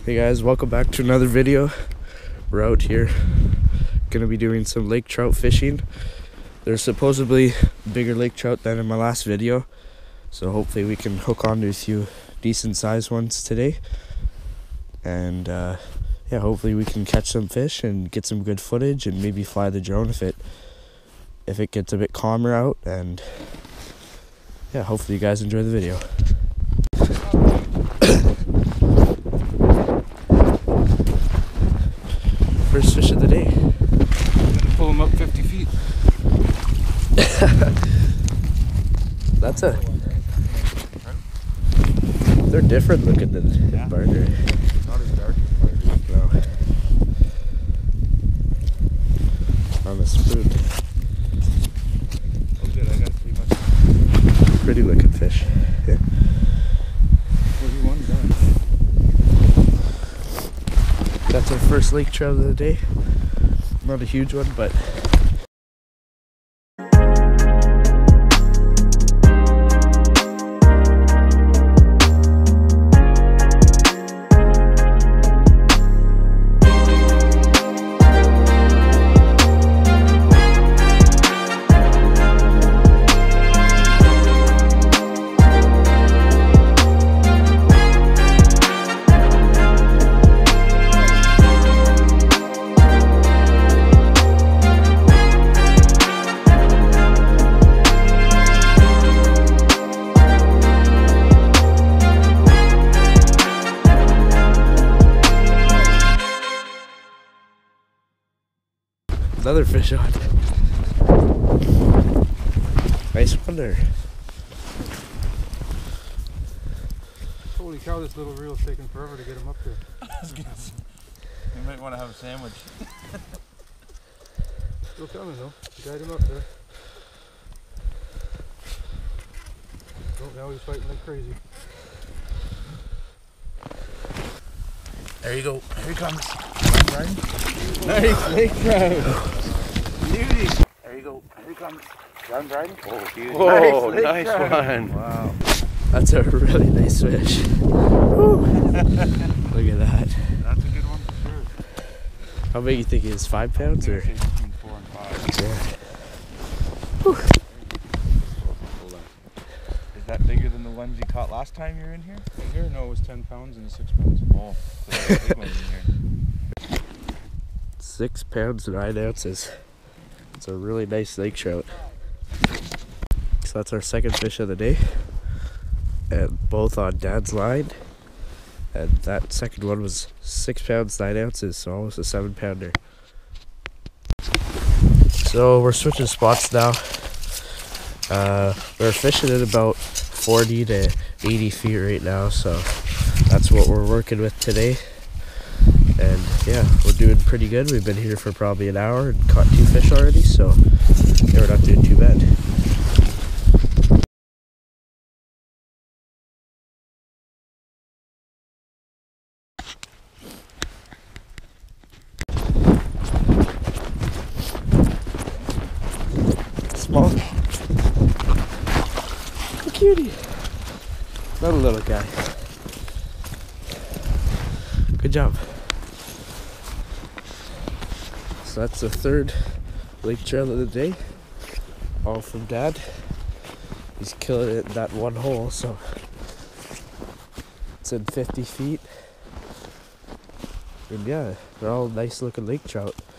Hey guys, welcome back to another video. We're out here gonna be doing some lake trout fishing. There's supposedly bigger lake trout than in my last video, so hopefully we can hook on to a few decent sized ones today, and yeah, hopefully we can catch some fish and get some good footage and maybe fly the drone if it gets a bit calmer out. And yeah, hopefully you guys enjoy the video. First fish of the day. I'm gonna pull them up 50 feet. That's a... They're different looking than Barter. Not as dark as Barter. No. On the spoon. Oh good, I got pretty much. Pretty looking fish. Yeah. 41 done. That's our first lake trout of the day. Not a huge one, but another fish on. Nice one there. Holy cow, this little reel's taking forever to get him up there. You might want to have a sandwich. Still coming though. Guide him up there. Oh, now he's fighting like crazy. There you go. Here he comes. Nice lake trout. Beauty. There you go. Here he comes. Run, Brian. Oh, beauty. Oh, nice one. Wow. That's a really nice fish. Look at that. That's a good one for sure. How big you think he is? 5 pounds or? Between 4 and 5. Yeah. Hold on. Is that bigger than the ones you caught last time you were in here? In here, no, it was 10 pounds and a 6 pounds. Oh, so there's a big one in here. 6 pounds 9 ounces. It's a really nice lake trout. So that's our second fish of the day, and both on Dad's line. And that second one was 6 pounds 9 ounces, so almost a 7 pounder. So we're switching spots now. We're fishing at about 40 to 80 feet right now, so that's what we're working with today. And yeah, we're doing pretty good. We've been here for probably an hour and caught 2 fish already, so yeah, we're not doing too bad. Small. Oh, cutie. Not a little guy. Good job. So that's the third lake trout of the day, all from Dad. He's killing it in that one hole, so it's in 50 feet. And yeah, they're all nice looking lake trout.